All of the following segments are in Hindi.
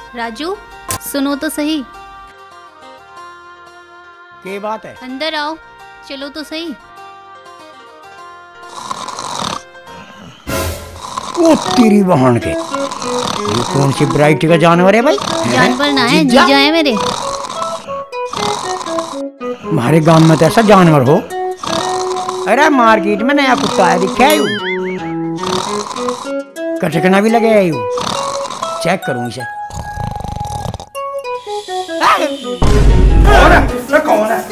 राजू सुनो तो सही। क्या बात है? अंदर आओ, चलो तो सही। ओ तेरी बहन के, ये कौन सी वैरायटी का जानवर है भाई? जानवर ना है, जीजा है मेरे। हमारे गांव में तो ऐसा जानवर हो? अरे मार्केट में नया कुत्ता है, दिखा है कटकना भी लगे है, चेक करूं इसे। कौन है?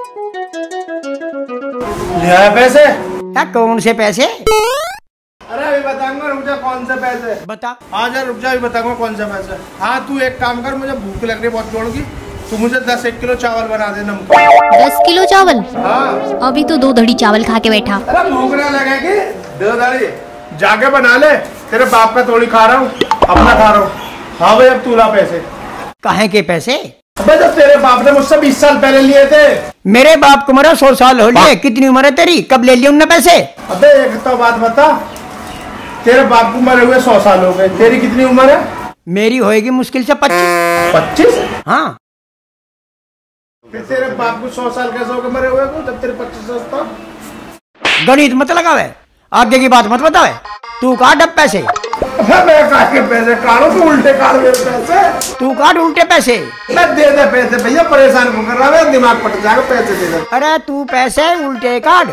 ले आया पैसे? कौन से पैसे? अरे अभी बताऊंगा, रुक जा। कौन से पैसे? बता। हाँ जा, रुक जा, अभी बताऊंगा कौन से पैसे। हाँ तू एक काम कर, मुझे भूख लग रही है बहुत जोड़ की, तू मुझे 1 किलो चावल बना दे, नमकीन। 10 किलो चावल? हाँ। अभी तो 2 धड़ी चावल खा के बैठा। अरे भूख ना लगेगी? 2 धड़ी जाके बना ले, तेरे बाप का थोड़ी खा रहा हूँ, अपना खा रहा हूँ। हाँ भाई अब तू ला पैसे। काहे के पैसे? अबे जब तेरे बाप ने मुझसे 20 साल पहले लिए थे। मेरे बाप को मरा 100 साल हो लिए। कितनी उम्र है तेरी? कब ले लिए उनने पैसे? अबे एक तो बात बता, तेरे बाप को मरे हुए 100 साल हो गए, तेरी कितनी उम्र है? मेरी होएगी मुश्किल से 25। 25? हाँ। फिर तेरे बाप को 100 साल कैसे हो गए मरे हुए को, जब तेरे 25 था? गणित मत लगावे, आगे की बात मत बतावे। तू काट अब पैसे। मैं काट के पैसे काटू, तू उल्टे काट मेरे पैसे। तू काट उल्टे पैसे। मैं दे दे पैसे भैया, परेशान क्यों कर रहा है? दिमाग पट जाएगा, पैसे दे दे। अरे तू पैसे उल्टे काट,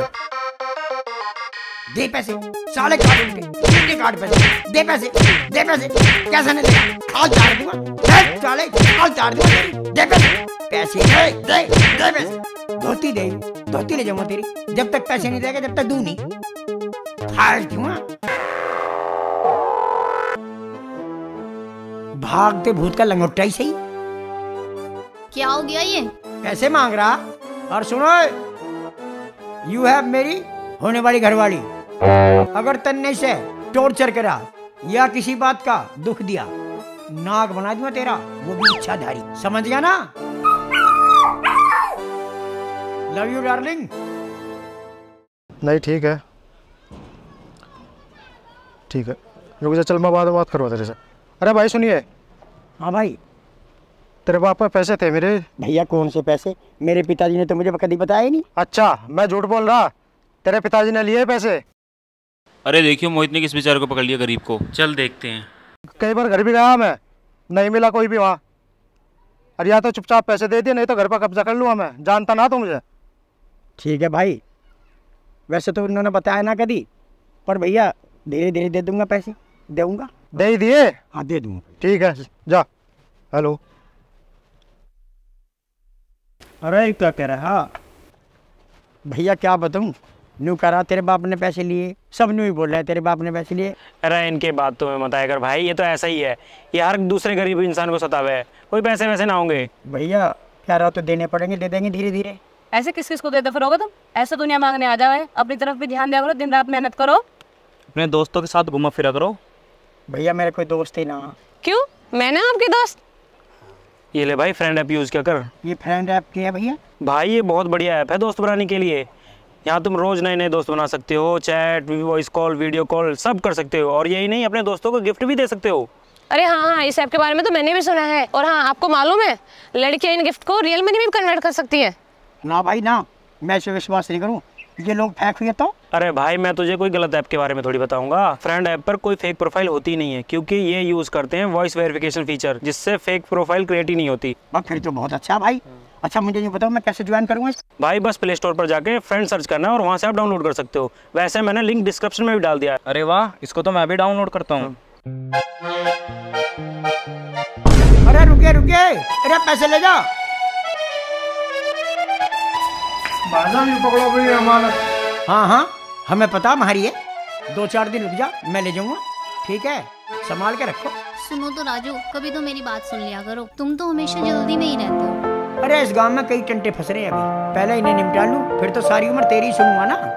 दे पैसे। साले काट उल्टे काट पैसे, दे पैसे, दे पैसे। कैसे नहीं देगा? आज चार दूंगा साले, आज चार दूंगा। दे पैसे, पैसे दे दे दे पैसे। धोती दे, धोती ले जाऊंगा तेरी, जब तक पैसे नहीं देगा जब तक दूं नहीं। भागते भूत का लंगोटा ही सही। क्या हो गया ये? पैसे मांग रहा। और सुनो, यू हैव मेरी होने वाली घरवाली, अगर तन्ने से टॉर्चर करा या किसी बात का दुख दिया, नाक बना दूंगा तेरा, वो भी इच्छाधारी। समझ गया ना? Love you darling. नहीं ठीक है, ठीक है, रुक जा, चल मैं बात करूँ तेरे से। अरे भाई सुनिए। हाँ भाई। तेरे बाप में पैसे थे मेरे। भैया कौन से पैसे? मेरे पिताजी ने तो मुझे कभी बताया ही नहीं। अच्छा मैं झूठ बोल रहा? तेरे पिताजी ने लिए पैसे? अरे देखियो, मोहित ने किस बेचारे को पकड़ लिया, गरीब को। चल देखते हैं। कई बार घर भी गया मैं, नहीं मिला कोई भी वहाँ। अरे या तो चुपचाप पैसे दे दिए, नहीं तो घर पर कब्जा कर लूँगा मैं। जानता ना तो मुझे। ठीक है भाई, वैसे तो उन्होंने बताया ना कभी, पर भैया धीरे धीरे दे दूंगा पैसे। दूंगा। दे ही दिए? हाँ दे दूंगा। ठीक है जा। हेलो। अरे क्या कह रहा? हाँ भैया क्या बताऊँ, न्यू करा तेरे बाप ने पैसे लिए, सब न्यू ही बोल रहे हैं तेरे बाप ने पैसे लिए। अरे इनके बात तो मैं बताया कर भाई, ये तो ऐसा ही है, ये हर दूसरे गरीब इंसान को सतावे है। कोई पैसे वैसे ना होंगे। भैया कह रहा तो देने पड़ेंगे, दे देंगे धीरे धीरे। ऐसे किस किस को देते फिरोगे तुम? ऐसे दुनिया मांगने आ जाओ, अपनी तरफ भी ध्यान दिया करो, दिन रात मेहनत करो, अपने दोस्तों के साथ घुमा फिरा करो। भैया मेरे कोई दोस्त ही ना। क्यों? मैंने आपके दोस्त? ये ले भाई, फ्रेंड ऐप यूज क्या कर। ये फ्रेंड ऐप क्या है भैया? भाई ये बहुत बढ़िया ऐप है दोस्त बनाने के लिए। यहाँ तुम रोज नए नए दोस्त बना सकते हो, chat, voice call, video call सब कर सकते हो, और यही नहीं अपने दोस्तों को गिफ्ट भी दे सकते हो। अरे हाँ, इस ऐप के बारे में तो मैंने भी सुना है। और हाँ, आपको मालूम है लड़कियां इन गिफ्ट को रियल मनी में भी कन्वर्ट कर सकती है। ना भाई ना, मैं इसे विश्वास नहीं करूँ, ये लोग फेंक हुए तो। अरे भाई मैं तुझे कोई गलत ऐप के बारे में थोड़ी बताऊंगा। फ्रेंड ऐप पर कोई फेक प्रोफाइल होती नहीं है, क्योंकि ये यूज करते हैं वॉइस वेरिफिकेशन फीचर, जिससे फेक प्रोफाइल क्रिएट ही नहीं होती। फिर तो बहुत अच्छा भाई। अच्छा मुझे ये बताओ मैं कैसे ज्वाइन करूँगा? भाई बस प्ले स्टोर पर जाके फ्रेंड सर्च करना है और वहाँ से आप डाउनलोड कर सकते हो। वैसे मैंने लिंक डिस्क्रिप्शन में भी डाल दिया है। अरे वाह, इसको तो मैं भी डाउनलोड करता हूँ। अरे रुके रुके, अरे पैसे ले जा। पकड़ो भाई हमारा। हाँ हाँ हमें पता हमारी है, 2-4 दिन रुक जा, मैं ले जाऊंगा। ठीक है, संभाल के रखो। सुनो तो राजू, कभी तो मेरी बात सुन लिया करो, तुम तो हमेशा जल्दी में ही रहते हो। अरे इस गांव में कई टंटे फंस रहे हैं अभी, पहले इन्हें निपटा लूं, फिर तो सारी उम्र तेरी सुनूंगा ना।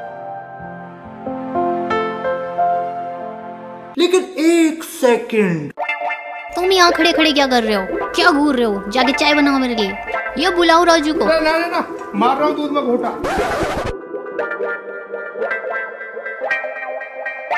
लेकिन 1 सेकंड, तुम यहाँ खड़े खड़े क्या कर रहे हो? क्या घूर रहे हो? जाके चाय बनाओ मेरे लिए, ये बुलाओ राजू को। ना मार रहा हूँ दूध में घोटा।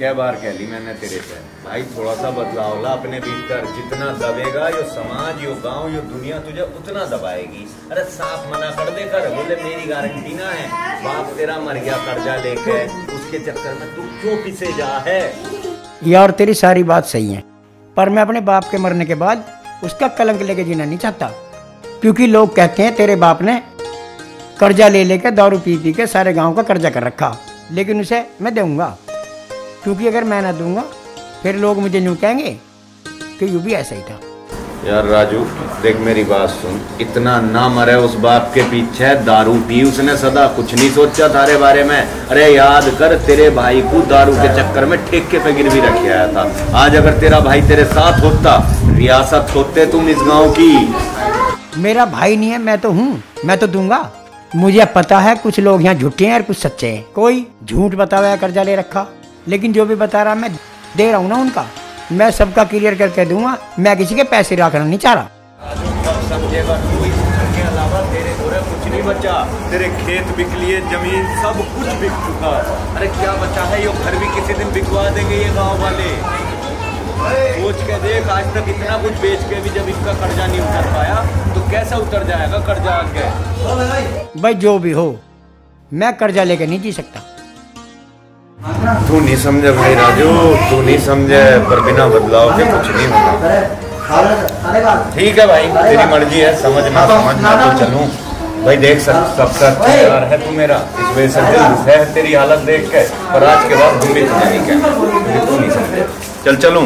क्या बार कह ली मैंने तेरे से भाई, थोड़ा सा बदलाव ला अपने भीतर। जितना दबेगा यो समाज, यो गांव, यो दुनिया तुझे उतना दबाएगी। अरे साफ मना कर दे कर, बोले मेरी गारंटी ना है, बाप तेरा मर गया कर्जा लेके, उसके चक्कर में तू क्यों पिसे जा है। यार तेरी सारी बात सही है, पर मैं अपने बाप के मरने के बाद उसका कलंक लेके जीना नहीं चाहता। क्योंकि लोग कहते हैं तेरे बाप ने कर्जा ले लेकर दारू पी पी के सारे गांव का कर्जा कर रखा, लेकिन उसे मैं दूंगा। क्योंकि अगर मैं ना दूंगा फिर लोग मुझे यूँ कहेंगे कि यूँ भी ऐसा ही था। यार राजू देख मेरी बात सुन, इतना ना मरे उस बाप के पीछे, दारू पी उसने सदा, कुछ नहीं सोचा तारे बारे में। अरे याद कर, तेरे भाई को दारू के चक्कर में ठेके पे गिरवी रखे आया था। आज अगर तेरा भाई तेरे साथ होता, रियासत होते तुम इस गाँव की। मेरा भाई नहीं है, मैं तो हूँ, मैं तो दूंगा। मुझे पता है कुछ लोग यहाँ झूठे हैं और कुछ सच्चे हैं। कोई झूठ बता हुआ है कर्जा ले रखा, लेकिन जो भी बता रहा मैं दे रहा हूँ ना उनका, मैं सबका क्लियर करके दूंगा। मैं किसी के पैसे रखना नहीं चाह रहा। समझेगा तू, इस घर के अलावा तेरे घोड़े कुछ नहीं बचा। तेरे खेत बिक लिए, जमीन सब कुछ बिक चुका। अरे क्या बचा है, यो घर भी किसी दिन बिकवा देंगे ये गाँव वाले। सोच के देख, आज तक इतना कुछ बेच के भी जब इसका कर्जा नहीं उतर पाया तो कैसा उतर जाएगा कर्जा आगे। भाई जो भी हो, मैं कर्जा लेकर नहीं जी सकता। तू नहीं समझे भाई राजू, तू नहीं समझे, पर बिना बदलाव के कुछ नहीं होगा। ठीक है भाई, तेरी मर्जी है, समझना तो चलूं। भाई देख सबका प्यार है तू मेरा, इस वजह से दिल है तेरी हालत देख के, पर आज के बाद तुम भी तुझे नहीं क्या, तू नहीं समझे। चल चलूं।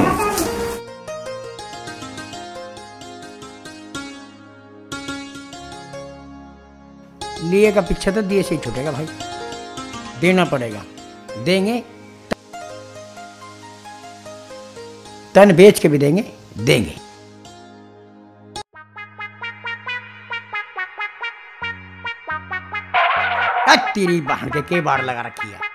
लिए का पीछे तो दिए से ही छूटेगा भाई, देना पड़ेगा। देंगे, तन बेच के भी देंगे। तेरी बहन के बार लगा रखी है।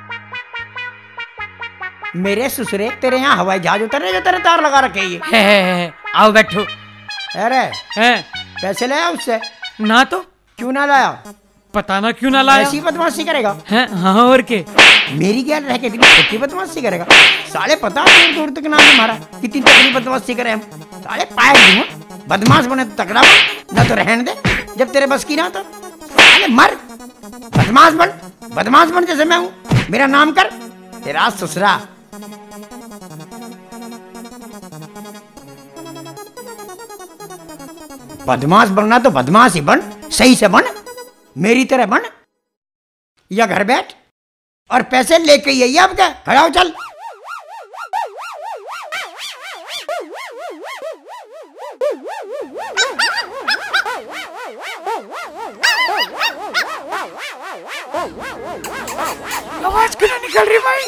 मेरे ससुरे तेरे यहाँ हवाई जहाज उतरने जो तेरे तार लगा रखे है। आओ बैठो। अरे हैं पैसे लाया उससे? ना तो क्यों ना लाया? पता ना क्यों ना लाया। ऐसी बदमाशी करेगा? हैं हाँ और के मेरी क्या रह के छोटी बदमाशी करेगा? साले पता दूर दूर तक नाम हमारा कितनी तगड़ी बदमाशी करे हम। साले पाए दूंगा, बदमाश बने तो तगड़ा बन, ना तो रहने दे। जब तेरे बस की ना तो साले मर, बदमाश बन जैसे मैं हूँ। मेरा नाम कर, तेरा ससुरा। बदमाश बनना तो बदमाश ही बन, सही से बन, मेरी तरह बन, या घर बैठ और पैसे लेके ही अब क्या खड़ा हो चल। आवाज क्यों नहीं निकल रही भाई?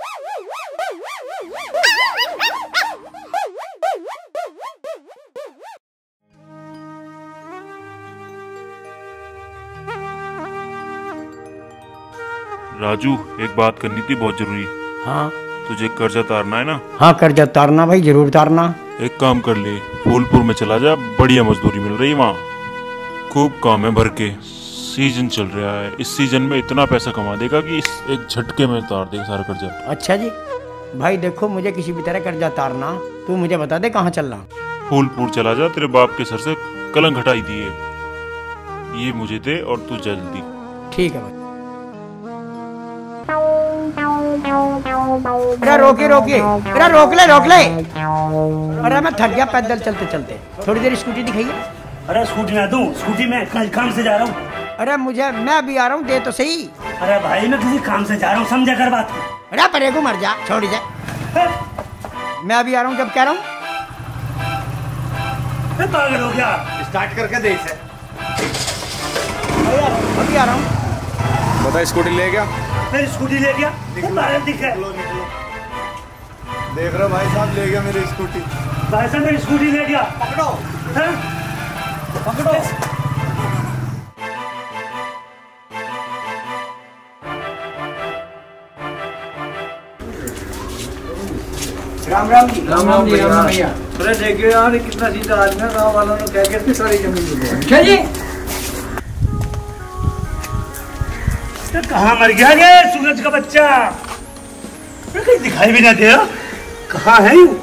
राजू एक बात करनी थी बहुत जरूरी। हाँ तुझे कर्जा उतारना है ना? हाँ कर्जा उतारना भाई, जरूर उतारना। एक काम कर ले, फूलपुर में चला जा, बढ़िया मजदूरी मिल रही वहाँ, खूब काम है भर के। सीजन चल रहा है, इस सीजन में इतना पैसा कमा देगा कि इस एक झटके में उतार देगा सारा कर्जा। अच्छा जी भाई, देखो मुझे किसी भी तरह कर्जा उतारना, तू मुझे बता दे कहाँ चलना। फूलपुर चला जा, तेरे बाप के सर से कलंक हटाई दिए, ये मुझे दे और तू जल्दी। ठीक है भाई। अरे रोके, अरे रोक ले। अरे मैं थक गया पैदल चलते चलते, थोड़ी देर स्कूटी दिखाइए। अरे स्कूटी ना दूं, स्कूटी में कल काम से जा रहा हूँ। अरे मैं भी आ रहा हूँ, दे तो सही। अरे भाई मैं किसी काम से जा रहा हूँ, समझा कर बात। अरे परे को मर जा, छोड़ जा। मैं अभी आ रहा हूँ, जब कह रहा हूँ। पागल हो गया, स्टार्ट करके दे इसे। अभी आ रहा हूँ। बता स्कूटी ले गया? मेरी स्कूटी ले गया? निकलो। देख रहे भाई साहब, ले गया मेरी स्कूटी। भाई साहब मेरी स्कूटी ले गया। पकड़ो। राम जी। भैया। अरे देखियो यार कितना सीधा आदमी है, गाँव वालों ने कह के सारी जमीन मिल गई। अच्छा जी। कहाँ मर गया ये सूरज का बच्चा? कहीं दिखाई भी ना दे। कहाँ है यू?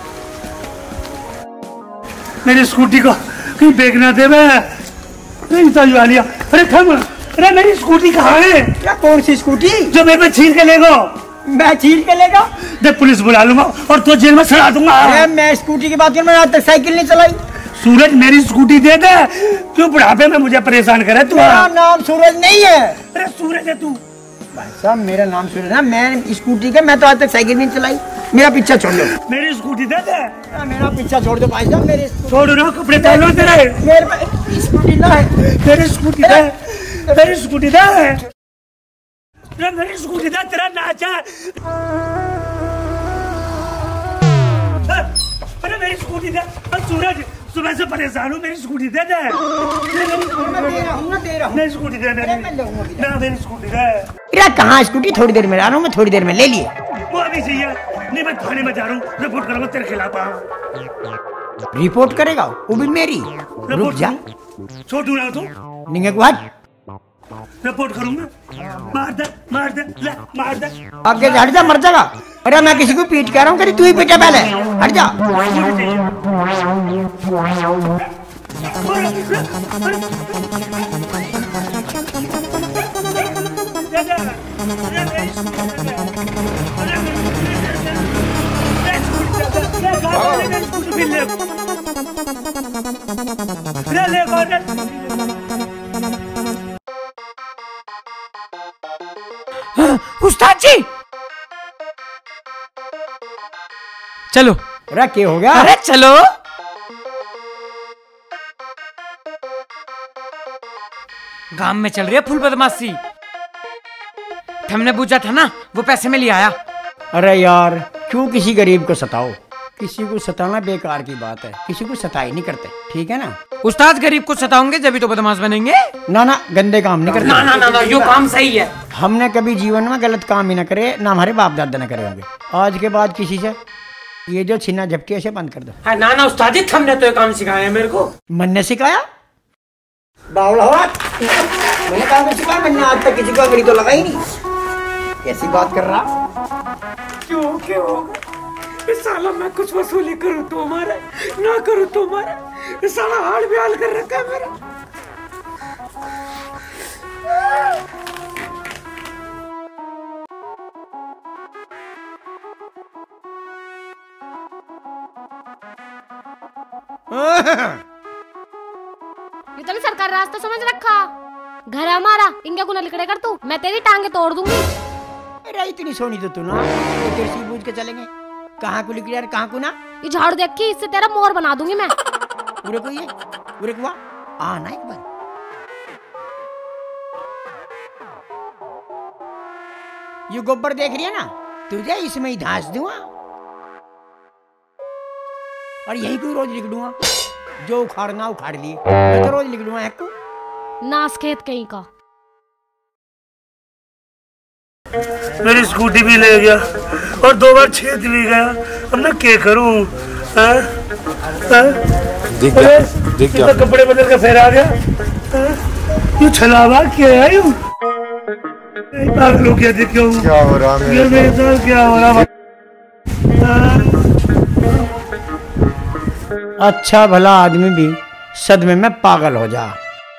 मेरी स्कूटी को कहीं बेचना दे। मैं वालिया, अरे थम, अरे मेरी स्कूटी कहाँ है? क्या कौन सी स्कूटी? जो मेरे पे छीन के लेगा। मैं छीन के लेगा? देख पुलिस बुला लूंगा और तो जेल में सड़ा दूंगा। मैं स्कूटी की बात कर, मैं आज तक साइकिल नहीं चलाई। सूरज मेरी स्कूटी दे दे, क्यों बुढ़ापे में मुझे परेशान करे तू? मेरा नाम सूरज नहीं है। अरे सूरज है तू। भाई साहब मेरा नाम सूरज है, मैं स्कूटी का, मैं तो आज तक साइकिल नहीं चलाई। मेरा पीछा छोड़ दो। मेरी स्कूटी दे दे। मेरा पीछा छोड़ दो भाई साहब। मेरे छोड़ ना, कपड़े पहन लो तेरे। मेरे स्कूटी ना है। मेरी स्कूटी दे, मेरी स्कूटी दे, मेरी स्कूटी दे। तेरा नाचा। अरे मेरी स्कूटी दे। सूरज सुबह से परेशान हूँ, मेरी स्कूटी दे दे। मेरी स्कूटी दे, मेरी स्कूटी दे। कहाँ स्कूटी? थोड़ी देर में आ रहा हूँ मैं, थोड़ी देर में ले लिए। वो अभी चाहिए नहीं, मैं थाने में जा रहा हूँ, रिपोर्ट करूँगा तेरे खिलाफ। रिपोर्ट करेगा? वो भी मेरी? रुक जा, छोटू ना तू। निंगे को हट। रिपोर्ट करूँगा। मार दे, मार दे, ले मार दे। आगे हट जा, मर जाएगा। अरे मैं किसी को पीट कह रहा हूँ, कभी तू ही पीटा पहले। हट जा। उस्ताद जी चलो। अरे क्या हो गया? अरे चलो। गांव में चल रही है फुल बदमाशी। हमने पूछा था ना, वो पैसे में ले आया। अरे यार क्यों किसी गरीब को सताओ? किसी को सताना बेकार की बात है, किसी को सताई नहीं करते, ठीक है ना? उस्ताद गरीब को सताओगे जब तो बदमाश बनेंगे। ना ना, गंदे काम नहीं करते। ना ना ना, ना यो काम सही है। हमने कभी जीवन में गलत काम ही ना करे, ना हमारे बाप दादा ने करे होंगे। आज के बाद किसी से ये जो छीना झपटी ऐसे बंद कर दो। हाँ, ना ना उस्ताद जी, हमने तो ये काम सिखाया है मेरे को। मन ने सिखाया? बावला मैंने कहा सिखाया, मैंने आज तक किसी को अंगड़ी तो लगाई नहीं। ऐसी बात कर रहा क्यों? क्यों इस साला मैं कुछ वसूली करूं तो हमारा, ना करूं तो हमारा। इस साला हाल बेहाल कर रखा है मेरा। ये तो सरकार रास्ता समझ रखा। घर हमारा, इनके गुना लिखड़े कर तू, मैं तेरी टांगे तोड़ दूंगी। अरे इतनी सोनी तो तू ना, तेरे से पूछ के चलेंगे। कहाँ को लिख यार, कहाँ को ना? ये झाड़ू देख के इससे तेरा मोर बना दूंगी मैं। पूरे को ये, पूरे को आना एक बार। ये गोबर देख रही है ना, तुझे इसमें ही घास दूंगा और यही कोई रोज लिख दूंगा। जो उखाड़ना उखाड़ लिए, मैं तो रोज लिख दूंगा एक को। नास खेत कहीं का। मेरी स्कूटी भी ले गया और 2 बार छेद भी गया। अब मैं क्या करूं? देख क्या कपड़े बदल के फिर आ गया। यू छलावा क्या है? यू पागलों क्या देखो, क्या हो रहा है मेरे साथ? क्या हो रहा? अच्छा भला आदमी भी सदमे में पागल हो जा।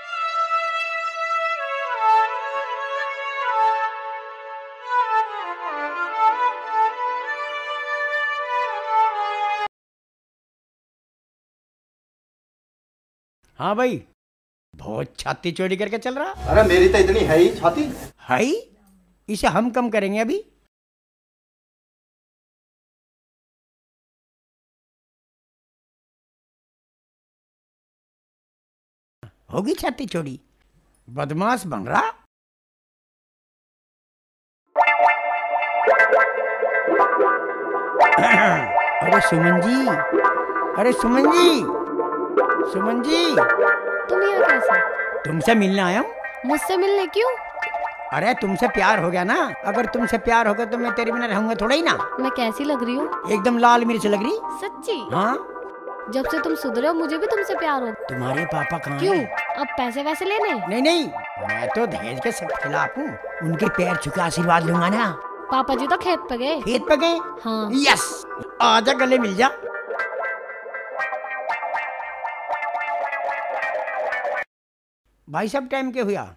हाँ भाई, बहुत छाती चोरी करके चल रहा। अरे मेरी तो इतनी है ही छाती। है ही? इसे हम कम करेंगे अभी। होगी छाती चोरी, बदमाश बन रहा। अरे सुमन जी, अरे सुमन जी, सुमन जी, तुम यहाँ कैसे? तुमसे मिलने आया हूँ। मुझसे मिलने क्यों? अरे तुमसे प्यार हो गया ना। अगर तुमसे प्यार हो गया तो मैं तेरे बिना रहूंगा थोड़ा ही ना। मैं कैसी लग रही हूँ? एकदम लाल मिर्च लग रही। सच्ची? हाँ। जब से तुम सुधरे हो मुझे भी तुमसे प्यार हो। तुम्हारे पापा कहाँ क्यों? हैं? अब पैसे वैसे लेने? नहीं नहीं, मैं तो दहेज के सख्त खिलाफ हूँ। उनके पैर छू के आशीर्वाद लूंगा ना। पापा जी तो खेत पे गए। खेत पे गए? हाँ। यस, आजा गले मिल जा। भाई सब टाइम के हुआ?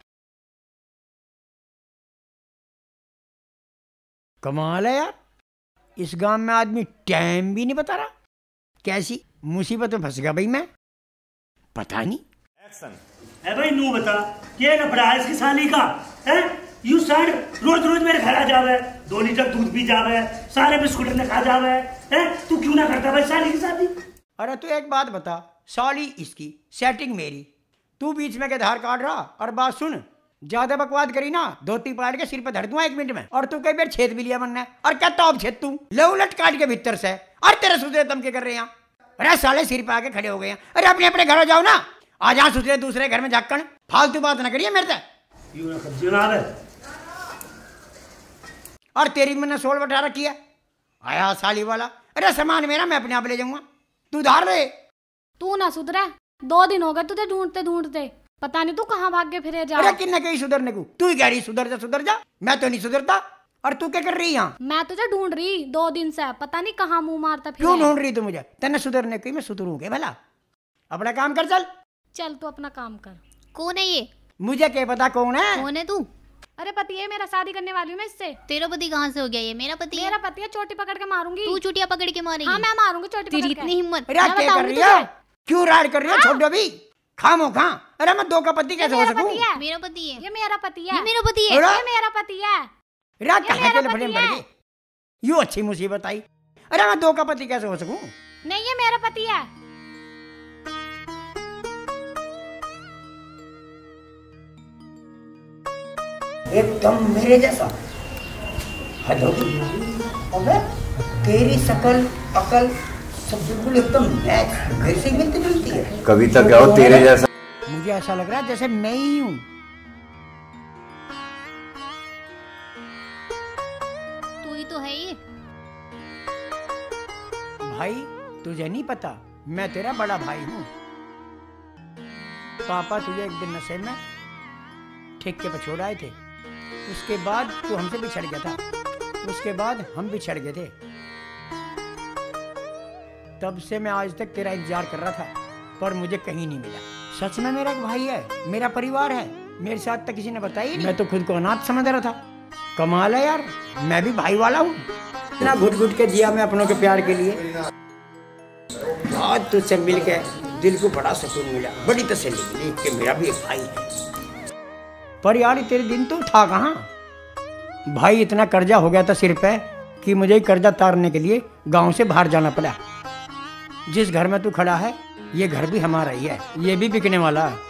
कमाल है यार, इस गांव में आदमी टाइम भी नहीं बता रहा। कैसी मुसीबत में फंस गया भाई मैं, पता नहीं। है भाई नू बता क्या लफड़ा है इसकी साली का है? यू साइड रोज रोज मेरे घर आ जावे, 2 लीटर दूध पी जावे, सारे बिस्कुट ने खा जावे है। तू क्यों ना करता भाई साली की शादी? अरे तू एक बात बता, साली इसकी सेटिंग मेरी, तू बीच में के धार काट रहा। और बात सुन, ज्यादा बकवाद करी ना धोती पाड़ के सिर पे धर दूंगा 1 मिनट में। और तू कई बार छेद भी लिया बनना है और कहता अब छेद तू ले उलट काट के भीतर से। और तेरे सुधरे दम के कर रहे हैं? अरे साले सिर पे आके खड़े हो गए हैं। अरे अपने अपने घर जाओ ना, आज यहाँ सुधरे दूसरे घर में जाकर फालतू बात ना करिए मेरे से। और तेरी मैंने सोल बैठा रखी है, आया साली वाला। अरे सामान मेरा, मैं अपने आप ले जाऊंगा, तू धार दे। तू ना सुधरा, 2 दिन हो गए तुझे ढूंढते ढूंढते, पता नहीं तू कहाँ भाग के फिरे जा। अरे किन्ना कहीं सुधरने को, तू ही कह रही सुधर जा, मैं तो नहीं सुधरता। और तू क्या कर रही यहाँ? मैं तुझे ढूंढ रही 2 दिन से, पता नहीं कहाँ मुंह मारता फिर। क्यों ढूंढ रही तू मुझे? तेने सुधरने की, मैं सुधरूंगे भला। अपना काम कर, चल तू अपना काम कर। कौन है ये? मुझे क्या पता कौन है। कौन है तू? अरे पति है मेरा, शादी करने वाली हूँ मैं इससे। तेरा पति कहाँ से हो गया? ये मेरा पति है। मेरा पति है, चोटी पकड़ के मारूंगी। तू चोटियां पकड़ के मारेगी? हाँ मैं मारूंगी चोटी पकड़ के। इतनी हिम्मत? क्या कर रही है? क्यों राड कर रही है? छोड़ दो अभी, खामो खा। अरे मैं 2 का पति कैसे हो सकूं? मेरा पति है। ये मेरा पति है। ये मेरा पति है। ये मेरा पति है। रात कहाँ के लफड़े में पड़ गई? यूं अच्छी मुसीबत आई। अरे मैं 2 का पति कैसे हो सकूं? नहीं ये मेरा पति है। एकदम मेरे जैसा। हेलो, अबे तेरी शकल अकल सब बिल्कुल एकदम मैच, कैसे मिलती जुलती है। कविता क्या हो तेरे जैसा? मुझे ऐसा लग रहा है जैसे मैं ही हूँ। तू ही तो है ये। भाई तुझे नहीं पता, मैं तेरा बड़ा भाई हूँ। पापा तुझे एक दिन नशे में ठेके पे छोड़ आए थे, उसके बाद तू हमसे बिछड़ गया था, उसके बाद हम बिछड़ गए थे। तब से मैं आज तक तेरा इंतजार कर रहा था, पर मुझे कहीं नहीं मिला। सच में मेरा एक भाई है, मेरा परिवार है, मेरे साथ तक किसी ने बताया नहीं। मैं तो खुद को अनाथ समझ रहा था। कमाल है यार, मैं भी भाई वाला हूँ। इतना घुट घुट के जिया मैं अपनों के प्यार के लिए। आज तुझसे मिल के दिल को बड़ा सुकून मिला, बड़ी तसल्ली मिली कि मेरा भी एक भाई है। पर यार तेरे दिन तो था कहाँ? भाई इतना कर्जा हो गया था सिर पे कि मुझे कर्जा तारने के लिए गांव से बाहर जाना पड़ा। जिस घर में तू खड़ा है ये घर भी हमारा ही है, ये भी बिकने वाला है।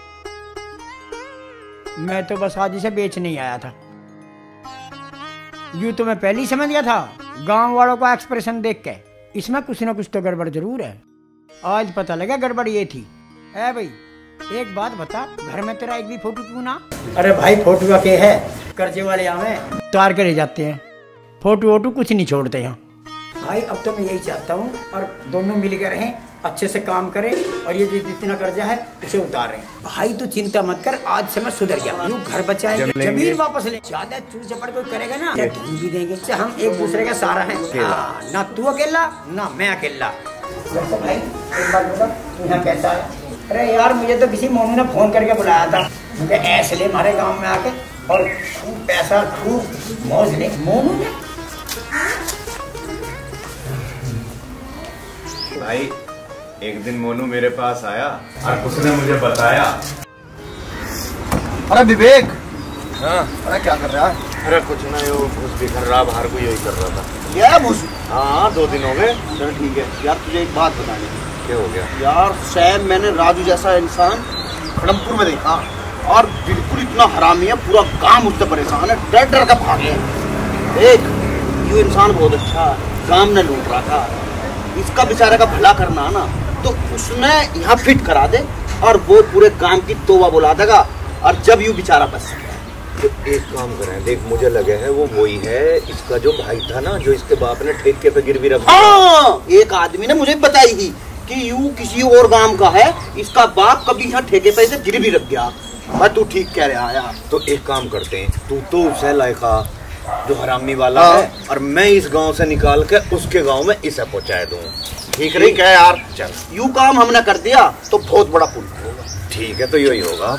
मैं तो बस आज इसे बेचने ही आया था। यूं तो मैं पहले ही समझ गया था, गांव वालों का एक्सप्रेशन देख के इसमें कुछ ना कुछ तो गड़बड़ जरूर है। आज पता लगा गड़बड़ ये थी। ऐ भाई एक बात बता, घर में तेरा एक भी फोटो क्यों ना? अरे भाई फोटो के है, कर्जे वाले आवे तार के ले जाते हैं, फोटो वोटो कुछ नहीं छोड़ते यहाँ। भाई अब तो मैं यही चाहता हूँ, और दोनों मिल के रहें, अच्छे से काम करें, और ये जितना कर्जा है उसे उतारें। भाई तू चिंता मत कर, आज से मैं सुधर गया। यूँ घर बचाएंगे, जमीन वापस ले। ज्यादा चूर चपड़ कोई करेगा ना ढूंढ भी देंगे। हम एक दूसरे का सहारा है, ना तू अकेला ना मैं अकेला। भाई एक बात बता, तू यहाँ कैसा है? अरे यार मुझे तो किसी मोनू ने फोन करके बुलाया था, मुझे ऐसे ले हमारे गांव में आके, और खूब पैसा खूब मौज ले। मोनू ने भाई एक दिन मोनू मेरे पास आया और उसने मुझे बताया। अरे विवेक, हाँ अरे क्या कर रहा है? अरे कुछ ना, यो भूस बिखर रहा बाहर को, यही कर रहा था। क्या भूस? हाँ 2 दिन हो गए। चल ठीक है यार, तुझे एक बात बतानी है। क्या हो गया? यार सैम, मैंने राजू जैसा इंसान खड़मपुर में देखा, और बिल्कुल इतना हरामी है, पूरा गांव उससे परेशान है, डर डर का भागे। एक ये इंसान बहुत अच्छा, गांव ने लूट रहा था, इसका बेचारे का भला करना है ना, तो उसने यहाँ फिट करा दे और वो पूरे गांव की तोबा बुला देगा, और जब यूँ बेचारा बच सके। तो एक काम करें, देख मुझे लगे है वो वही है, इसका जो भाई था ना, जो इसके बाप ने ठेके पे गिरवी रखा। हाँ, एक आदमी ने मुझे बताई ही कि यूँ किसी और गांव का है, इसका बाप कभी यहाँ ठेके पे से गिरवी रख गया। मैं तू ठीक कह रहा यार। तो एक काम करते हैं, तू तो उसे लायका जो हरामी वाला है, और मैं इस गांव से निकाल के उसके गांव में इसे पहुंचा दूं। ठीक नहीं क्या यार? चल यूं काम हमने कर दिया तो बहुत बड़ा पुण्य होगा। ठीक है, तो यही होगा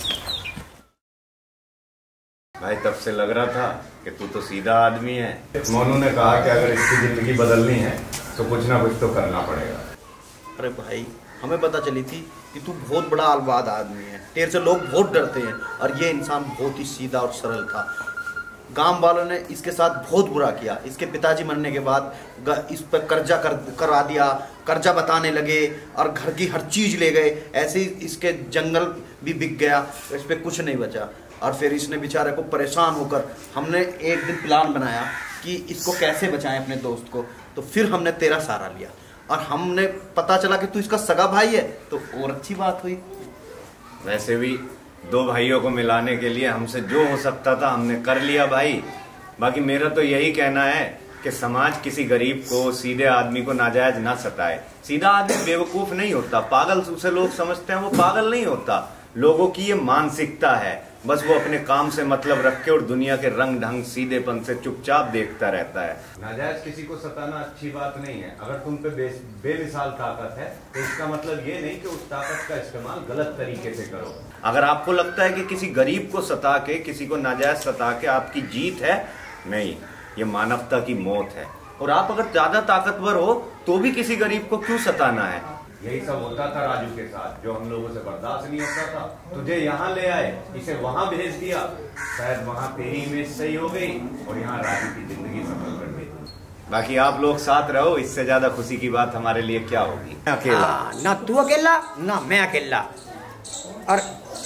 भाई। तब से लग रहा था कि तू तो सीधा आदमी है। मोनू ने कहा कि अगर इसकी जिंदगी बदलनी है तो कुछ ना कुछ तो करना पड़ेगा। अरे भाई, हमें पता चली थी कि तू बहुत बड़ा अलवाद आदमी है, तेरे से लोग बहुत डरते हैं, और ये इंसान बहुत ही सीधा और सरल था। गांव वालों ने इसके साथ बहुत बुरा किया। इसके पिताजी मरने के बाद इस पर कर्जा करवा दिया, कर्जा बताने लगे और घर की हर चीज़ ले गए। ऐसे ही इसके जंगल भी बिक गया, इस पर कुछ नहीं बचा। और फिर इसने बेचारे को परेशान होकर हमने एक दिन प्लान बनाया कि इसको कैसे बचाएं अपने दोस्त को। तो फिर हमने तेरा सहारा लिया और हमने पता चला कि तू इसका सगा भाई है, तो और अच्छी बात हुई। वैसे भी दो भाइयों को मिलाने के लिए हमसे जो हो सकता था हमने कर लिया भाई। बाकी मेरा तो यही कहना है कि समाज किसी गरीब को, सीधे आदमी को नाजायज ना सताए। सीधा आदमी बेवकूफ नहीं होता, पागल उसे लोग समझते हैं, वो पागल नहीं होता। लोगों की ये मानसिकता है, बस वो अपने काम से मतलब रख के और दुनिया के रंग ढंग सीधेपन से चुपचाप देखता रहता है। नाजायज किसी को सताना अच्छी बात नहीं है। अगर तुम पे बेमिसाल ताकत है तो इसका मतलब ये नहीं कि उस ताकत का इस्तेमाल गलत तरीके से करो। अगर आपको लगता है कि किसी गरीब को सता के, किसी को नाजायज सता के आपकी जीत है, नहीं, ये मानवता की मौत है। और आप अगर ज्यादा ताकतवर हो तो भी किसी गरीब को क्यों सताना है? यही सब होता था राजू के साथ, जो हम लोगों से बर्दाश्त नहीं होता था। तुझे यहाँ ले आए, इसे वहां भेज दिया, शायद वहां तेरी इमेज सही हो गई और यहाँ राजू की जिंदगी सफल कर गई। बाकी आप लोग साथ रहो, इससे ज्यादा खुशी की बात हमारे लिए क्या होगी। अकेला ना तू अकेला ना मैं अकेला, और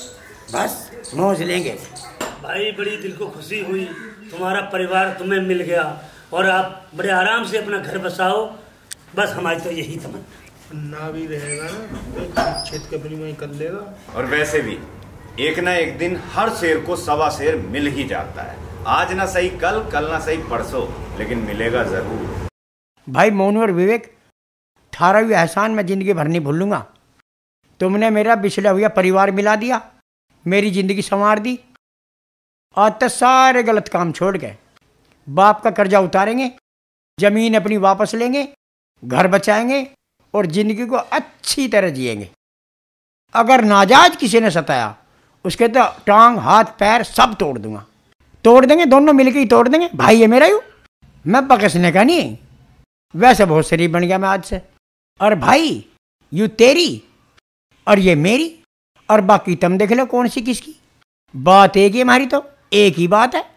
बस मौज लेंगे। भाई बड़ी दिल को खुशी हुई, तुम्हारा परिवार तुम्हें मिल गया और आप बड़े आराम से अपना घर बसाओ। बस हमारी तो यही तमन्ना। ना भी रहेगा ना, छेद के विनिमय कर लेगा। और वैसे भी एक ना एक दिन हर शेर को सवा शेर मिल ही जाता है। आज ना सही कल, कल ना सही परसों, लेकिन मिलेगा जरूर। भाई मोनू और विवेक, थारा हुआ एहसान मैं जिंदगी भर नहीं भूलूंगा। तुमने मेरा पिछला हुआ परिवार मिला दिया, मेरी जिंदगी संवार दी। आज तक सारे गलत काम छोड़ गए, बाप का कर्जा उतारेंगे, जमीन अपनी वापस लेंगे, घर बचाएंगे और जिंदगी को अच्छी तरह जिएंगे। अगर नाजायज किसी ने सताया उसके तो टांग हाथ पैर सब तोड़ दूंगा। तोड़ देंगे, दोनों मिलकर ही तोड़ देंगे। भाई है मेरा, यू मैं बकसने का नहीं। वैसे बहुत शरीफ बन गया मैं आज से। और भाई यू तेरी और ये मेरी, और बाकी तुम देख लो कौन सी किसकी। बात एक ही हमारी, तो एक ही बात है।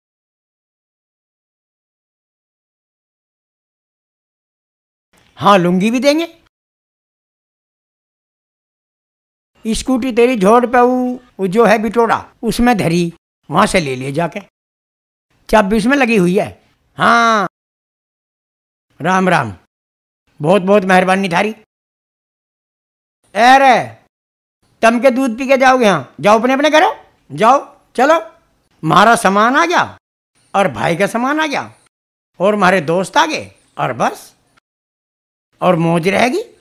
हाँ, लुंगी भी देंगे। स्कूटी तेरी झोड़ पे वो जो है बिटोड़ा, उसमें धरी, वहां से ले लिए जाके, चाबी उसमें लगी हुई है। हाँ, राम राम, बहुत बहुत मेहरबानी थारी। अरे तम के दूध पी के जाओगे? हाँ जाओ, अपने अपने करो, जाओ चलो। हमारा सामान आ गया और भाई का सामान आ गया और हमारे दोस्त आ गए, और बस और मौज रहेगी।